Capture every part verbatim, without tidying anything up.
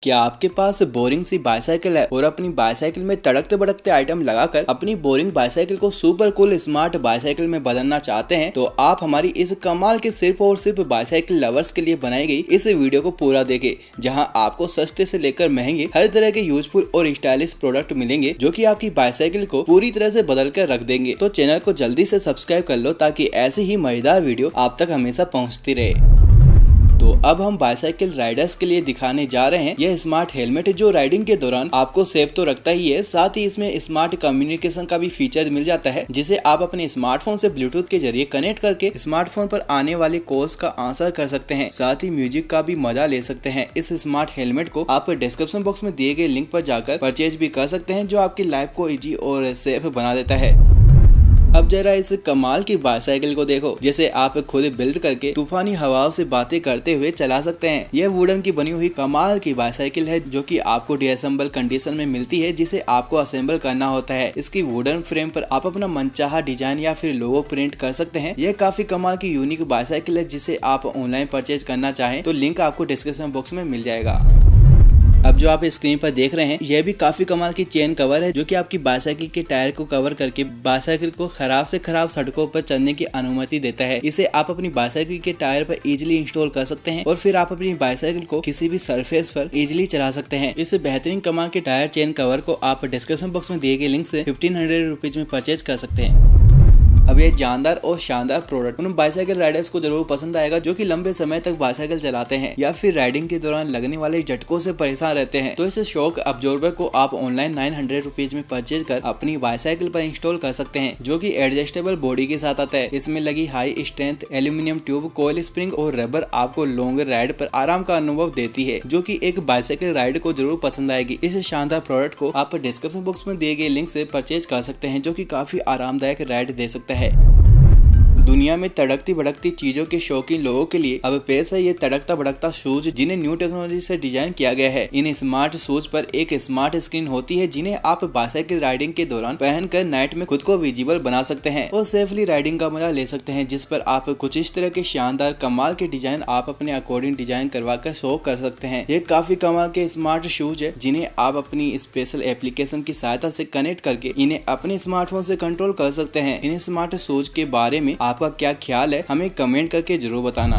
क्या आपके पास बोरिंग सी बाइसाइकिल है और अपनी बाइसाइकिल में तड़कते भड़कते आइटम लगाकर अपनी बोरिंग बाइसाइकिल को सुपर कूल स्मार्ट बाइसाइकिल में बदलना चाहते हैं? तो आप हमारी इस कमाल के सिर्फ और सिर्फ बाइसाइकिल लवर्स के लिए बनाई गई इस वीडियो को पूरा देखें, जहां आपको सस्ते से लेकर महंगे हर तरह के यूजफुल और स्टाइलिश प्रोडक्ट मिलेंगे जो कि आपकी बाइसाइकिल को पूरी तरह से बदल कर रख देंगे। तो चैनल को जल्दी से सब्सक्राइब कर लो ताकि ऐसी ही मजेदार वीडियो आप तक हमेशा पहुँचती रहे। तो अब हम बाइसाइकिल राइडर्स के लिए दिखाने जा रहे हैं यह स्मार्ट हेलमेट, जो राइडिंग के दौरान आपको सेफ तो रखता ही है, साथ ही इसमें स्मार्ट कम्युनिकेशन का भी फीचर मिल जाता है, जिसे आप अपने स्मार्टफोन से ब्लूटूथ के जरिए कनेक्ट करके स्मार्टफोन पर आने वाले कॉल्स का आंसर कर सकते हैं। साथ ही म्यूजिक का भी मजा ले सकते हैं। इस स्मार्ट हेलमेट को आप डिस्क्रिप्शन बॉक्स में दिए गए लिंक पर जाकर परचेज भी कर सकते हैं, जो आपकी लाइफ को इजी और सेफ बना देता है। अब जरा इस कमाल की बाइसाइकिल को देखो, जैसे आप खुद बिल्ड करके तूफानी हवाओं से बातें करते हुए चला सकते हैं। यह वुडन की बनी हुई कमाल की बाइसाइकिल है जो कि आपको डिसेंबल कंडीशन में मिलती है, जिसे आपको असेंबल करना होता है। इसकी वुडन फ्रेम पर आप अपना मनचाहा डिजाइन या फिर लोगो प्रिंट कर सकते हैं। यह काफी कमाल की यूनिक बाइसाइकिल है, जिसे आप ऑनलाइन परचेज करना चाहें तो लिंक आपको डिस्क्रिप्शन बॉक्स में मिल जाएगा। अब जो आप स्क्रीन पर देख रहे हैं यह भी काफी कमाल की चेन कवर है, जो कि आपकी बाइसाइकिल के टायर को कवर करके बाइसाइकिल को खराब से खराब सड़कों पर चलने की अनुमति देता है। इसे आप अपनी बाइसाइकिल के टायर पर इजीली इंस्टॉल कर सकते हैं और फिर आप अपनी बाइसाइकिल को किसी भी सरफेस पर इजीली चला सकते हैं। इस बेहतरीन कमाल के टायर चेन कवर को आप डिस्क्रिप्शन बॉक्स में दिए गए लिंक से फिफ्टीन हंड्रेड रुपीज में परचेज कर सकते हैं। अब ये जानदार और शानदार प्रोडक्ट उन बाइसाइकिल राइडर्स को जरूर पसंद आएगा जो कि लंबे समय तक बाइसाइकिल चलाते हैं या फिर राइडिंग के दौरान लगने वाले झटकों से परेशान रहते हैं। तो इस शॉक अब्जॉर्बर को आप ऑनलाइन नाइन हंड्रेड रुपीज में परचेज कर अपनी बाइसाइकिल पर इंस्टॉल कर सकते हैं, जो कि एडजस्टेबल बॉडी के साथ आता है। इसमें लगी high strength aluminium tube, coil spring और रबर आपको लॉन्ग राइड पर आराम का अनुभव देती है, जो कि एक बाइसाइकिल राइड को जरूर पसंद आएगी। इस शानदार प्रोडक्ट को आप डिस्क्रिप्शन बॉक्स में दिए गए लिंक से परचेज कर सकते हैं, जो कि काफी आरामदायक राइड दे सकता है। दुनिया में तड़कती भड़कती चीजों के शौकीन लोगों के लिए अब पेश है ये तड़कता भड़कता शूज, जिन्हें न्यू टेक्नोलॉजी से डिजाइन किया गया है। इन स्मार्ट शूज पर एक स्मार्ट स्क्रीन होती है, जिन्हें आप बाइसाइकिल राइडिंग के दौरान पहनकर नाइट में खुद को विजिबल बना सकते हैं और सेफली राइडिंग का मजा ले सकते हैं, जिस पर आप कुछ इस तरह के शानदार कमाल के डिजाइन आप अपने अकॉर्डिंग डिजाइन करवा कर शो कर सकते हैं। ये काफी कमाल के स्मार्ट शूज है, जिन्हें आप अपनी स्पेशल एप्लीकेशन की सहायता से कनेक्ट करके इन्हें अपने स्मार्टफोन से कंट्रोल कर सकते हैं। इन स्मार्ट शूज के बारे में आपका क्या ख्याल है, हमें कमेंट करके जरूर बताना।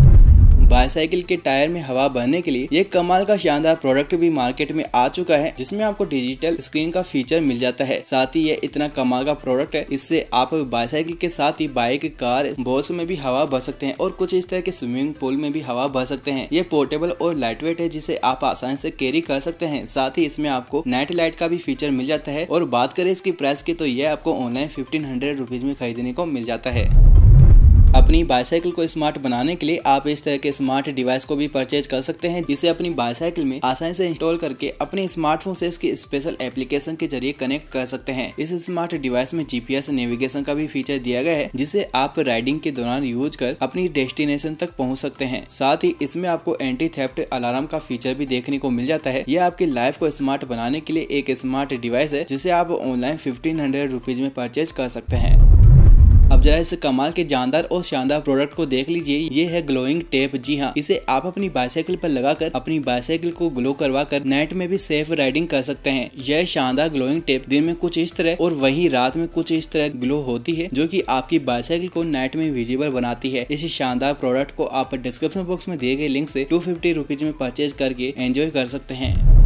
बाइसाइकिल के टायर में हवा भरने के लिए एक कमाल का शानदार प्रोडक्ट भी मार्केट में आ चुका है, जिसमें आपको डिजिटल स्क्रीन का फीचर मिल जाता है। साथ ही ये इतना कमाल का प्रोडक्ट है, इससे आप बाइसाइकिल के साथ ही बाइक, कार, बस में भी हवा भर सकते हैं और कुछ इस तरह के स्विमिंग पूल में भी हवा भर सकते हैं। ये पोर्टेबल और लाइटवेट है, जिसे आप आसानी से कैरी कर सकते हैं। साथ ही इसमें आपको नाइट लाइट का भी फीचर मिल जाता है। और बात करें इसकी प्राइस की तो यह आपको ऑनलाइन फिफ्टीन हंड्रेड रुपीज में खरीदने को मिल जाता है। अपनी बाइसाइकिल को स्मार्ट बनाने के लिए आप इस तरह के स्मार्ट डिवाइस को भी परचेज कर सकते हैं, जिसे अपनी बाइसाइकिल में आसानी से इंस्टॉल करके अपने स्मार्टफोन से इसकी स्पेशल एप्लीकेशन के जरिए कनेक्ट कर सकते हैं। इस स्मार्ट डिवाइस में जीपीएस नेविगेशन का भी फीचर दिया गया है, जिसे आप राइडिंग के दौरान यूज कर अपनी डेस्टिनेशन तक पहुंच सकते हैं। साथ ही इसमें आपको एंटी थेफ्ट अलार्म का फीचर भी देखने को मिल जाता है। यह आपकी लाइफ को स्मार्ट बनाने के लिए एक स्मार्ट डिवाइस है, जिसे आप ऑनलाइन फिफ्टीन हंड्रेड रुपीज में परचेज कर सकते हैं। अब जरा इस कमाल के जानदार और शानदार प्रोडक्ट को देख लीजिए। ये है ग्लोइंग टेप। जी हाँ, इसे आप अपनी बाइसाइकिल पर लगाकर अपनी बाइसाइकिल को ग्लो करवा कर नाइट में भी सेफ राइडिंग कर सकते हैं। यह शानदार ग्लोइंग टेप दिन में कुछ इस तरह और वहीं रात में कुछ इस तरह ग्लो होती है, जो कि आपकी बाइसाइकिल को नाइट में विजिबल बनाती है। इस शानदार प्रोडक्ट को आप डिस्क्रिप्शन बॉक्स में दिए गए लिंक से टू फिफ्टी रुपीज में परचेज करके एंजॉय कर सकते हैं।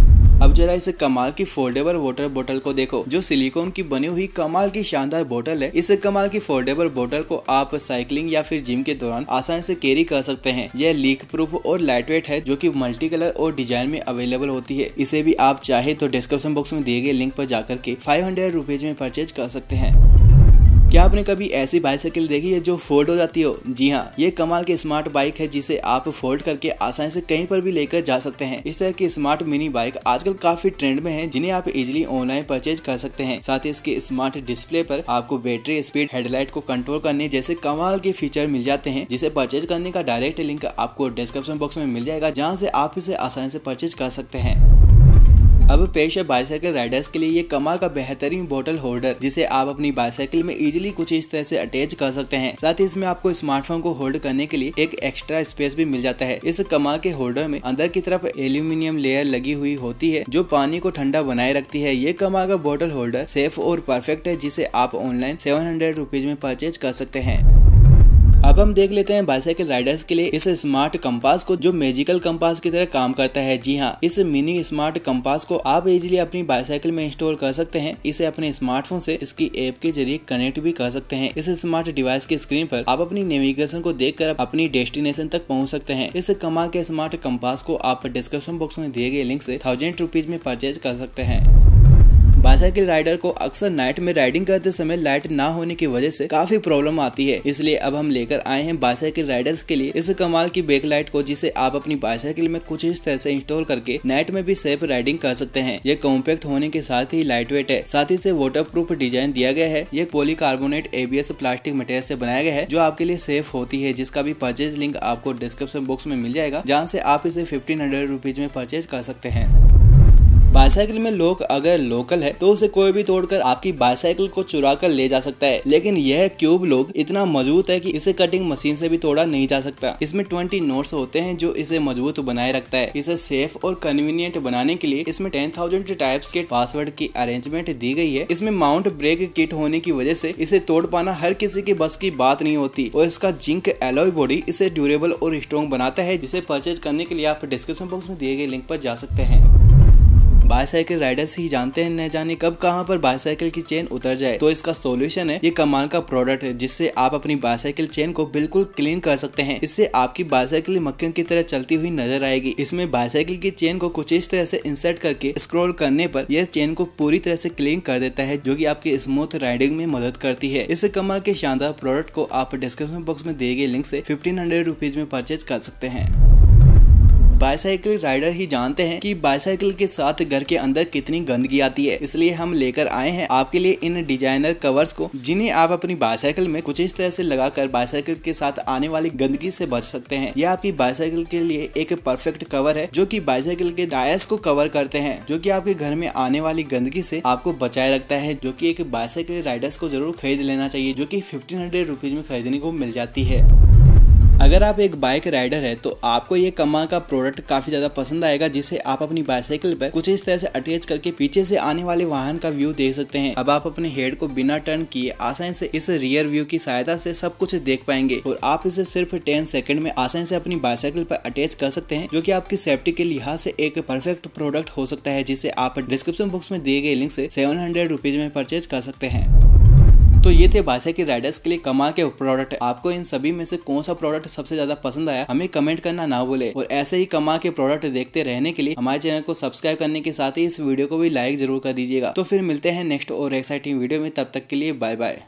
अब जरा इस कमाल की फोल्डेबल वाटर बोतल को देखो, जो सिलिकॉन की बनी हुई कमाल की शानदार बोतल है। इस कमाल की फोल्डेबल बोतल को आप साइकिलिंग या फिर जिम के दौरान आसानी से कैरी कर सकते हैं। यह लीक प्रूफ और लाइटवेट है, जो कि मल्टी कलर और डिजाइन में अवेलेबल होती है। इसे भी आप चाहे तो डिस्क्रिप्शन बॉक्स में दिए गए लिंक पर जाकर के फाइव हंड्रेड रुपीज में परचेज कर सकते हैं। क्या आपने कभी ऐसी बाइसाइकिल देखी है जो फोल्ड हो जाती हो? जी हाँ, ये कमाल की स्मार्ट बाइक है, जिसे आप फोल्ड करके आसानी से कहीं पर भी लेकर जा सकते हैं। इस तरह की स्मार्ट मिनी बाइक आजकल काफी ट्रेंड में है, जिन्हें आप इजीली ऑनलाइन परचेज कर सकते हैं। साथ ही इसके स्मार्ट डिस्प्ले पर आपको बैटरी स्पीड, हेडलाइट को कंट्रोल करने जैसे कमाल के फीचर मिल जाते हैं, जिसे परचेज करने का डायरेक्ट लिंक आपको डिस्क्रिप्शन बॉक्स में मिल जाएगा, जहाँ से आप इसे आसानी से परचेज कर सकते हैं। अब पेश है बाईसाइकिल राइडर्स के लिए ये कमाल का बेहतरीन बोतल होल्डर, जिसे आप अपनी बाईसाइकिल में इजीली कुछ इस तरह से अटैच कर सकते हैं। साथ ही इसमें आपको स्मार्टफोन को होल्ड करने के लिए एक एक्स्ट्रा स्पेस भी मिल जाता है। इस कमाल के होल्डर में अंदर की तरफ एल्यूमिनियम लेयर लगी हुई होती है जो पानी को ठंडा बनाए रखती है। ये कमाल का बोतल होल्डर सेफ और परफेक्ट है, जिसे आप ऑनलाइन सेवन हंड्रेड रुपीज में परचेज कर सकते हैं। अब हम देख लेते हैं बाईसाइकिल राइडर्स के लिए इस स्मार्ट कंपास को, जो मैजिकल कंपास की तरह काम करता है। जी हाँ, इस मिनी स्मार्ट कंपास को आप इजीली अपनी बाईसाइकिल में इंस्टॉल कर सकते हैं। इसे अपने स्मार्टफोन से इसकी ऐप के जरिए कनेक्ट भी कर सकते हैं। इस स्मार्ट डिवाइस की स्क्रीन पर आप अपनी नेविगेशन को देखकर अपनी डेस्टिनेशन तक पहुंच सकते हैं। इस कमाल के स्मार्ट कंपास को आप डिस्क्रिप्शन बॉक्स में दिए गए लिंक से थाउजेंड रुपीज में परचेज कर सकते हैं। बाईसाइकिल राइडर को अक्सर नाइट में राइडिंग करते समय लाइट ना होने की वजह से काफी प्रॉब्लम आती है, इसलिए अब हम लेकर आए हैं बाईसाइकिल राइडर्स के लिए इस कमाल की बैक लाइट को, जिसे आप अपनी बाईसाइकिल में कुछ इस तरह से इंस्टॉल करके नाइट में भी सेफ राइडिंग कर सकते हैं। ये कॉम्पैक्ट होने के साथ ही लाइट वेट है, साथ ही से वाटर प्रूफ डिजाइन दिया गया है। ये पॉलीकार्बोनेट एबीएस प्लास्टिक मटेरियल से बनाया गया है जो आपके लिए सेफ होती है, जिसका भी परचेज लिंक आपको डिस्क्रिप्शन बॉक्स में मिल जाएगा, जहाँ से आप इसे फिफ्टीन हंड्रेड रुपीज में परचेज कर सकते हैं। बाईसाइकिल में लोग अगर लोकल है तो उसे कोई भी तोड़कर आपकी बाईसाइकिल को चुरा कर ले जा सकता है, लेकिन यह क्यूब लोग इतना मजबूत है कि इसे कटिंग मशीन से भी तोड़ा नहीं जा सकता। इसमें ट्वेंटी नोट्स होते हैं जो इसे मजबूत बनाए रखता है। इसे सेफ और कन्वीनियंट बनाने के लिए इसमें टेन थाउजेंड टाइप्स के पासवर्ड की अरेंजमेंट दी गई है। इसमें माउंट ब्रेक किट होने की वजह से इसे तोड़ पाना हर किसी की बस की बात नहीं होती, और इसका जिंक एलॉय बॉडी इसे ड्यूरेबल और स्ट्रॉन्ग बनाता है, जिसे परचेज करने के लिए आप डिस्क्रिप्शन बॉक्स में दिए गए लिंक पर जा सकते हैं। बाईसाइकिल राइडर्स ही जानते हैं न जाने कब कहां पर बाईसाइकिल की चेन उतर जाए, तो इसका सॉल्यूशन है ये कमाल का प्रोडक्ट है, जिससे आप अपनी बाईसाइकिल चेन को बिल्कुल क्लीन कर सकते हैं। इससे आपकी बाईसाइकिल मक्खन की तरह चलती हुई नजर आएगी। इसमें बाईसाइकिल की चेन को कुछ इस तरह से इंसर्ट करके स्क्रॉल करने पर यह चेन को पूरी तरह से क्लीन कर देता है, जो कि आपकी स्मूथ राइडिंग में मदद करती है। इस कमाल के शानदार प्रोडक्ट को आप डिस्क्रिप्शन बॉक्स में दिए गए लिंक से फिफ्टीन हंड्रेड रुपीज में परचेज कर सकते हैं। बाईसाइकिल राइडर ही जानते हैं कि बाईसाइकिल के साथ घर के अंदर कितनी गंदगी आती है, इसलिए हम लेकर आए हैं आपके लिए इन डिजाइनर कवर्स को, जिन्हें आप अपनी बाईसाइकिल में कुछ इस तरह से लगाकर बाईसाइकिल के साथ आने वाली गंदगी से बच सकते हैं। यह आपकी बाईसाइकिल के लिए एक परफेक्ट कवर है, जो कि बाईसाइकिल के टायर्स को कवर करते हैं, जो कि आपके घर में आने वाली गंदगी से आपको बचाए रखता है, जो कि एक बाईसाइकिल राइडर्स को जरूर खरीद लेना चाहिए, जो कि फिफ्टीन हंड्रेड रुपीज में खरीदने को मिल जाती है। अगर आप एक बाइक राइडर है तो आपको ये कमाल का प्रोडक्ट काफी ज्यादा पसंद आएगा, जिसे आप अपनी बाईसाइकिल पर कुछ इस तरह से अटैच करके पीछे से आने वाले वाहन का व्यू देख सकते हैं। अब आप अपने हेड को बिना टर्न किए आसानी से इस रियर व्यू की सहायता से सब कुछ देख पाएंगे, और आप इसे सिर्फ टेन सेकंड में आसानी से अपनी बाईसाइकिल पर अटैच कर सकते हैं, जो कि आपकी सेफ्टी के लिहाज से एक परफेक्ट प्रोडक्ट हो सकता है, जिसे आप डिस्क्रिप्शन बॉक्स में दिए गए लिंक से सेवन हंड्रेड रुपीज में परचेज कर सकते हैं। तो ये थे बाईसाइकिल राइडर्स के लिए कमाल के प्रोडक्ट। आपको इन सभी में से कौन सा प्रोडक्ट सबसे ज्यादा पसंद आया, हमें कमेंट करना ना भूले, और ऐसे ही कमाल के प्रोडक्ट देखते रहने के लिए हमारे चैनल को सब्सक्राइब करने के साथ ही इस वीडियो को भी लाइक जरूर कर दीजिएगा। तो फिर मिलते हैं नेक्स्ट और एक्साइटिंग वीडियो में, तब तक के लिए बाय बाय।